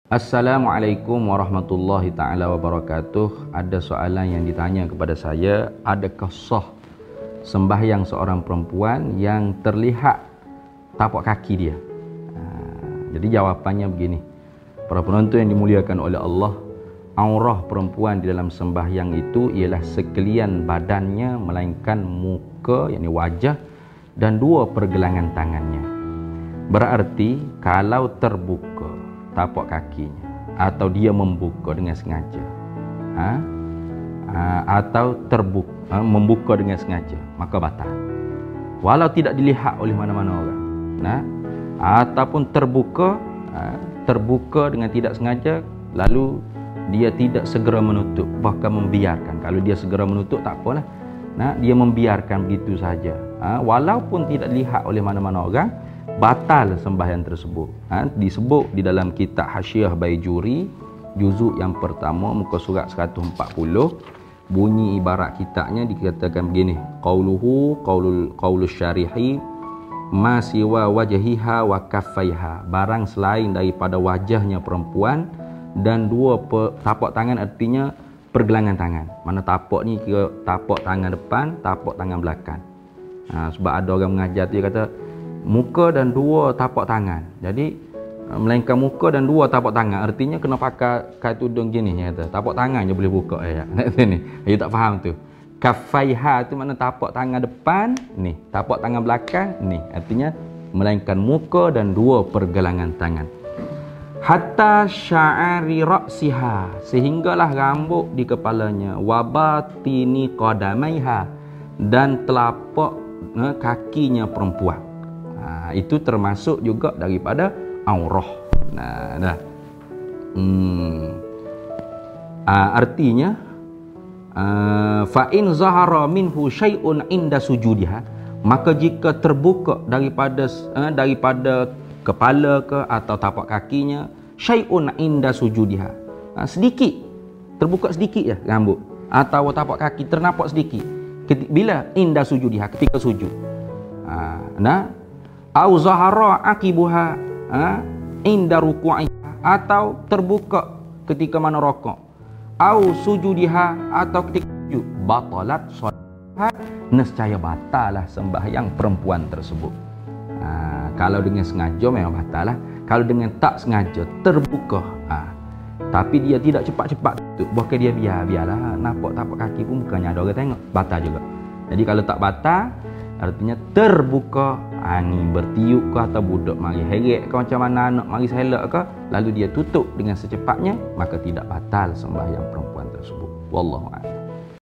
Assalamualaikum warahmatullahi ta'ala wabarakatuh. Ada soalan yang ditanya kepada saya, adakah sah sembahyang seorang perempuan yang terlihat tapak kaki dia? Jadi jawapannya begini, para penonton yang dimuliakan oleh Allah, aurah perempuan di dalam sembahyang itu ialah sekalian badannya melainkan muka, yakni wajah, dan dua pergelangan tangannya. Berarti kalau terbuka tapak kakinya atau dia membuka dengan sengaja, atau membuka dengan sengaja, maka batal walau tidak dilihat oleh mana-mana orang. Ataupun terbuka dengan tidak sengaja, lalu dia tidak segera menutup, bahkan membiarkan. Kalau dia segera menutup tak apalah, dia membiarkan begitu saja, walaupun tidak dilihat oleh mana-mana orang, batal sembahyang tersebut. Disebut di dalam kitab Hasyiah Baijuri juzuk yang pertama muka surat 140, bunyi ibarat kitabnya dikatakan begini, qaulus syarihi ma siwa wajhiha wa kaffaiha, barang selain daripada wajahnya perempuan dan dua tapak tangan, artinya pergelangan tangan. Mana tapak ni kira tapak tangan depan, tapak tangan belakang. Sebab ada orang mengajar dia kata muka dan dua tapak tangan. Jadi melainkan muka dan dua tapak tangan, artinya kena pakai tudung gini, kata tapak tangan je boleh buka ni. You tak faham tu. Kaffaiha tu mana tapak tangan depan ni, tapak tangan belakang ni, artinya melainkan muka dan dua pergelangan tangan. Hatta sya'ari ra'siha, sehinggalah rambut di kepalanya, wa batini qadamaiha, dan telapak kakinya perempuan. Itu termasuk juga daripada aurah. Artinya fa in zahara minhu syai'un inda sujudiha, maka jika terbuka daripada kepala ke atau tapak kakinya, syai'un inda sujudiha, sedikit terbuka sedikit ya rambut atau tapak kaki ternampak sedikit bila inda sujudiha, ketika sujud. Au zahara akibuha inda ruku'iha, atau terbuka ketika mana rokok. Au sujudiha, atau ketika sujud. Batalat solat, nescaya batalah sembahyang perempuan tersebut. Kalau dengan sengaja memang batalah. Kalau dengan tak sengaja terbuka, tapi dia tidak cepat-cepat tutup, bahkan dia biarlah nampak tapak kaki pun bukannya ada orang tengok, batal juga. Jadi kalau tak batal, artinya terbuka, ni bertiup ke atau budak mari heret ke macam mana anak mari selak ke, lalu dia tutup dengan secepatnya, maka tidak batal sembahyang perempuan tersebut. Wallahu a'lam.